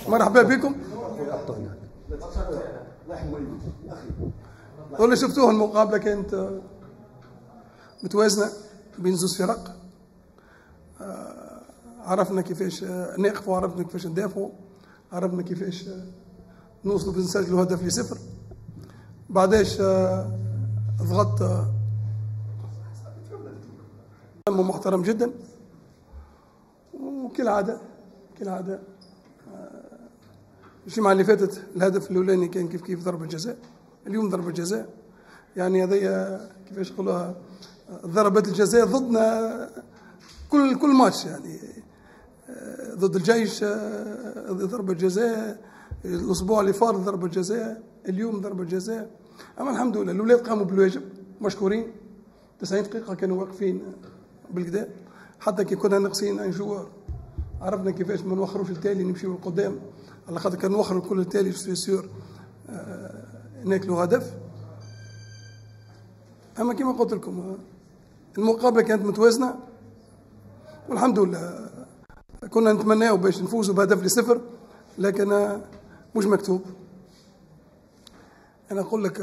مرحبا بكم. والله شفتوها المقابلة كانت متوازنة بين زوج فرق. عرفنا كيفاش نقفوا، عرفنا كيفاش ندافعوا، عرفنا كيفاش نوصلوا بنسجلوا هدف ل0. بعداش ضغط محترم جدا، وكالعادة الجمعة اللي فاتت الهدف الأولاني كان كيف ضربة جزاء، اليوم ضربة جزاء. يعني هذه كيفاش نقولوها، ضربات الجزاء ضدنا كل ماتش، يعني ضد الجيش ضربة جزاء، الأسبوع اللي فات ضربة جزاء، اليوم ضربة جزاء. أما الحمد لله الأولاد قاموا بالواجب، مشكورين. 90 دقيقة كانوا واقفين بالكدا، حتى كي كنا ناقصين ان جوار عرفنا كيفاش ما نوخروش التالي، نمشيو للقدام، على خاطر كان نوخروا كل التالي سي سور ناكلوا هدف. اما كما قلت لكم المقابله كانت متوازنه، والحمد لله كنا نتمناو باش نفوزوا بهدف ل0، لكن مش مكتوب. انا اقول لك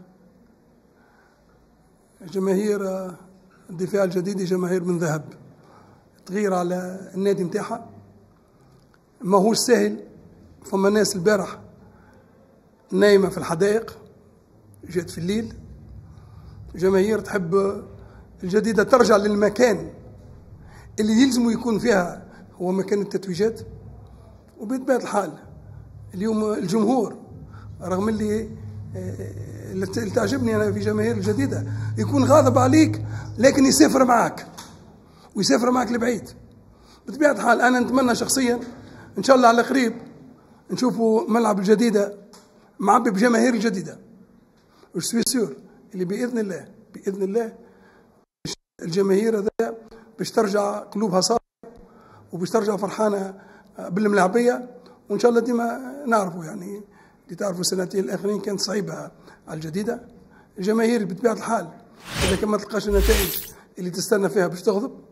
جماهير الدفاع الجديد جماهير من ذهب، تغير على النادي نتاعها ما هوش سهل. فما ناس البارح نايمة في الحدائق، جات في الليل. جماهير تحب الجديدة ترجع للمكان اللي يلزم يكون فيها، هو مكان التتويجات. وبطبيعة الحال اليوم الجمهور، رغم اللي تعجبني أنا في جماهير الجديدة، يكون غاضب عليك لكن يسافر معك ويسافر معك لبعيد. بطبيعة الحال أنا نتمنى شخصيا إن شاء الله على قريب نشوفوا ملعب الجديدة معبي بجماهير الجديدة، وسوي سور اللي بإذن الله الجماهير هذا باش ترجع قلوبها صافية وباش ترجع فرحانة بالملاعبية. وإن شاء الله ديما نعرفوا، يعني اللي تعرفوا السنتين الآخرين كانت صعيبة على الجديدة. الجماهير بطبيعة الحال إذا كان ما تلقاش النتائج اللي تستنى فيها باش تغضب.